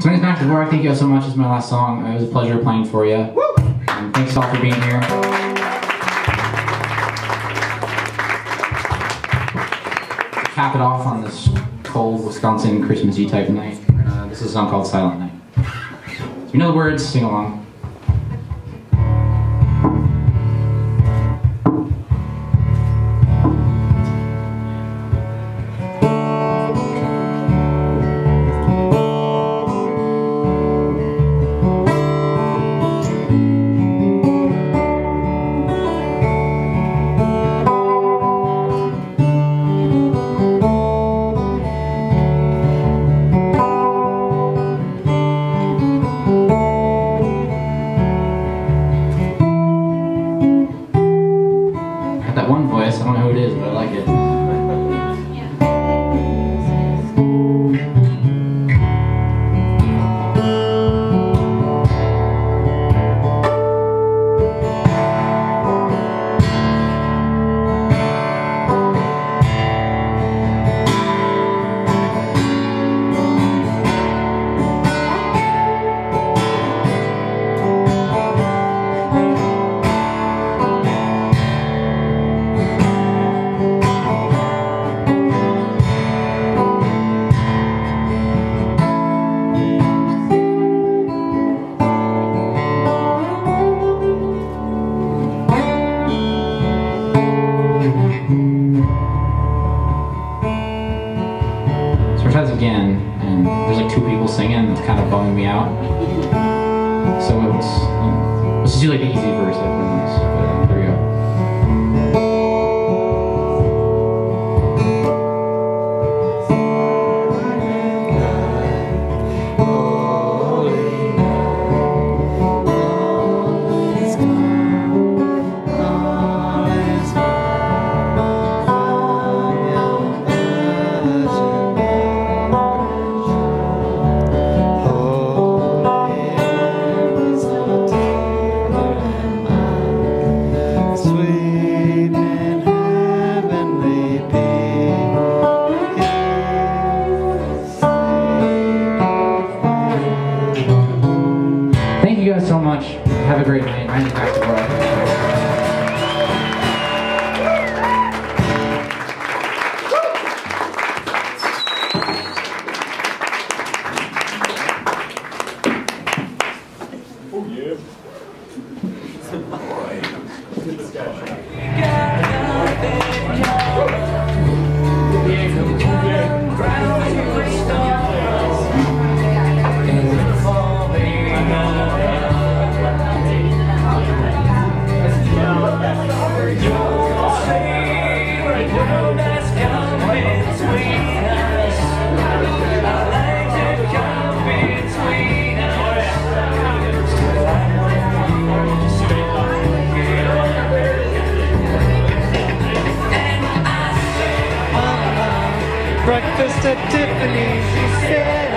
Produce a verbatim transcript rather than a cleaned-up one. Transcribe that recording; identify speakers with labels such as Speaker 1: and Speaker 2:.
Speaker 1: So my name's Max DeVore. Thank you all so much. This is my last song. It was a pleasure playing for you. Woo! And thanks all for being here. To cap it off on this cold Wisconsin Christmassy type night, uh, this is a song called Silent Night. So if you know the words, sing along. That one voice, I don't know who it is, but I like it. Again, and there's like two people singing. It's kind of bumming me out. So let's let's just do like the easy verse after this. But there we go. Thank you guys so much. Have a great night. My name's Max DeVore.
Speaker 2: Breakfast at Tiffany's, she said.